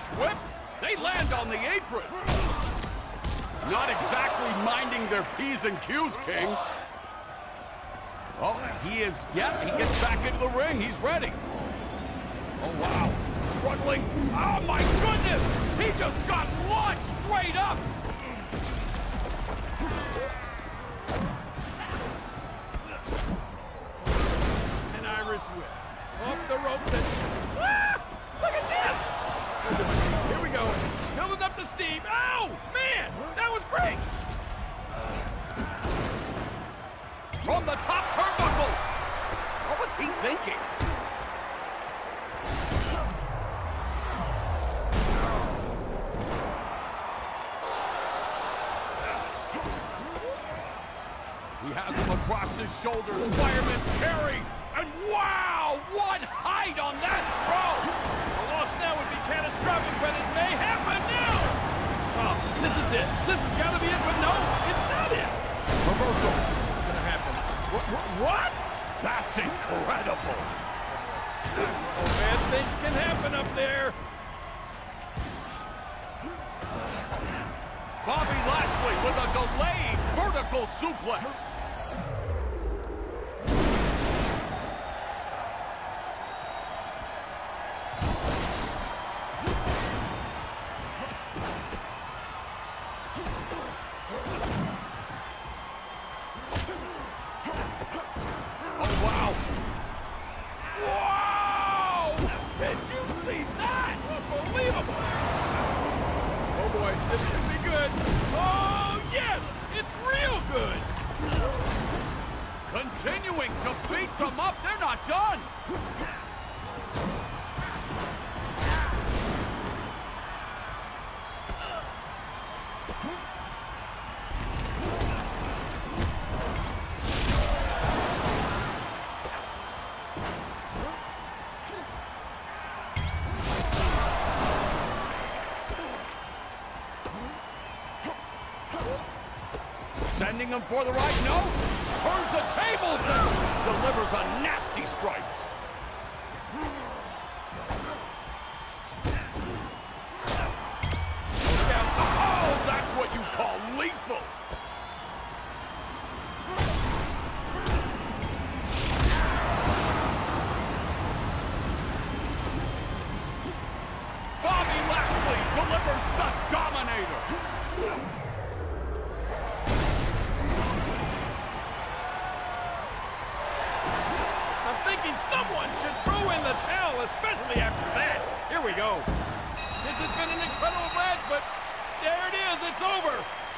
whip. They land on the apron. Not exactly minding their P's and Q's, King. Oh, he is, yeah, he gets back into the ring. He's ready. Oh, wow. Struggling. Oh, my goodness! He just got launched straight up! An Irish whip. Off the ropes and... Ah! Look at this! Oh, boy. Here we go. Building up the steam. Oh, man! That was great! From the top turnbuckle! What was he thinking? He has him across his shoulders, fireman's carry, and wow, what height on that throw! A loss now would be catastrophic, but it may happen now! Oh, this is it. This has got to be it, but no, it's not it. Reversal. What's gonna happen? What? That's incredible! Oh, bad things can happen up there. Bobby Lashley with a delayed vertical suplex. Oh, wow. Wow! Did you see that? Unbelievable! Oh boy, this could be good. Oh, yes! It's real good! Continuing to beat them up. They're not done! Sending him for the right note. Turns the tables and delivers a nasty strike. Oh, that's what you call lethal. Bobby Lashley delivers the Dominator. Someone should throw in the towel, especially after that. Here we go. This has been an incredible match, but there it is. It's over.